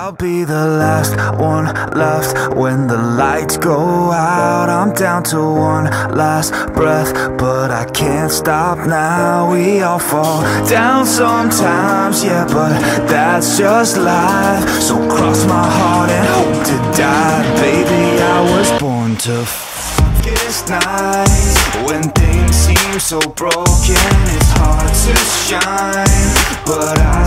I'll be the last one left when the lights go out. I'm down to one last breath, but I can't stop now. We all fall down sometimes, yeah, but that's just life. So cross my heart and hope to die. Baby, I was born to darkest nights, when things seem so broken, it's hard to shine, but I